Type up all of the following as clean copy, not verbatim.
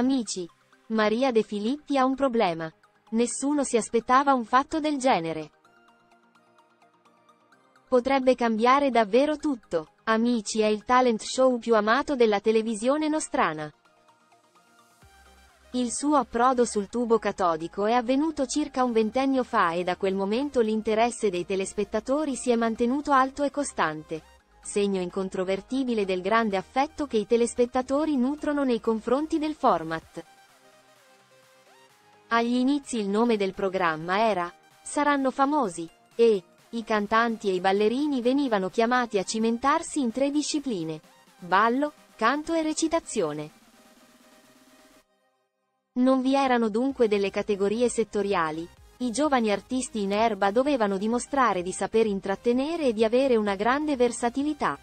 Amici, Maria De Filippi ha un problema. Nessuno si aspettava un fatto del genere. Potrebbe cambiare davvero tutto. Amici è il talent show più amato della televisione nostrana. Il suo approdo sul tubo catodico è avvenuto circa un ventennio fa e da quel momento l'interesse dei telespettatori si è mantenuto alto e costante, segno incontrovertibile del grande affetto che i telespettatori nutrono nei confronti del format. Agli inizi il nome del programma era Saranno famosi, e i cantanti e i ballerini venivano chiamati a cimentarsi in 3 discipline: ballo, canto e recitazione. Non vi erano dunque delle categorie settoriali. I giovani artisti in erba dovevano dimostrare di saper intrattenere e di avere una grande versatilità.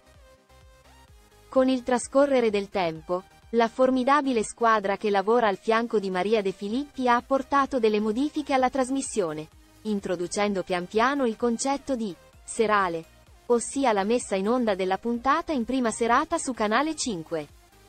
Con il trascorrere del tempo, la formidabile squadra che lavora al fianco di Maria De Filippi ha apportato delle modifiche alla trasmissione, introducendo pian piano il concetto di serale, ossia la messa in onda della puntata in prima serata su Canale 5.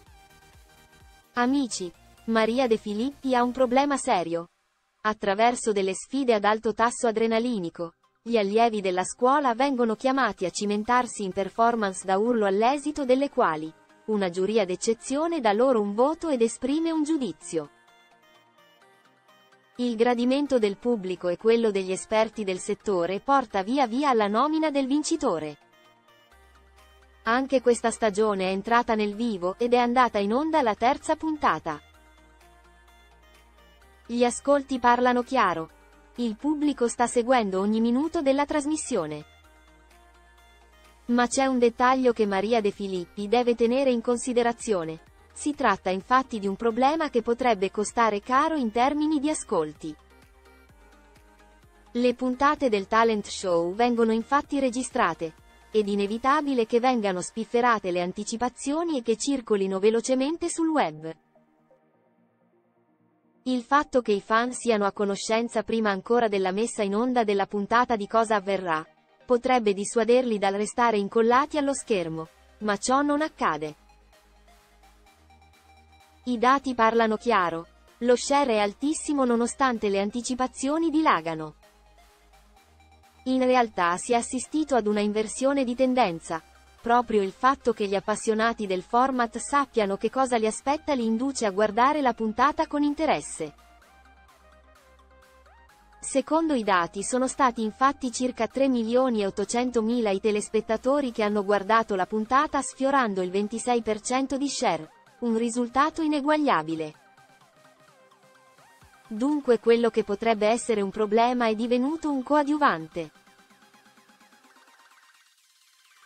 Amici, Maria De Filippi ha un problema serio. Attraverso delle sfide ad alto tasso adrenalinico, gli allievi della scuola vengono chiamati a cimentarsi in performance da urlo all'esito delle quali una giuria d'eccezione dà loro un voto ed esprime un giudizio. Il gradimento del pubblico e quello degli esperti del settore porta via via alla nomina del vincitore. Anche questa stagione è entrata nel vivo ed è andata in onda la 3ª puntata. Gli ascolti parlano chiaro. Il pubblico sta seguendo ogni minuto della trasmissione. Ma c'è un dettaglio che Maria De Filippi deve tenere in considerazione. Si tratta infatti di un problema che potrebbe costare caro in termini di ascolti. Le puntate del talent show vengono infatti registrate, ed inevitabile che vengano spifferate le anticipazioni e che circolino velocemente sul web. Il fatto che i fan siano a conoscenza prima ancora della messa in onda della puntata di cosa avverrà, potrebbe dissuaderli dal restare incollati allo schermo, ma ciò non accade. I dati parlano chiaro. Lo share è altissimo nonostante le anticipazioni dilagano. In realtà si è assistito ad una inversione di tendenza. Proprio il fatto che gli appassionati del format sappiano che cosa li aspetta li induce a guardare la puntata con interesse. Secondo i dati sono stati infatti circa 3.800.000 i telespettatori che hanno guardato la puntata sfiorando il 26% di share, un risultato ineguagliabile. Dunque quello che potrebbe essere un problema è divenuto un coadiuvante.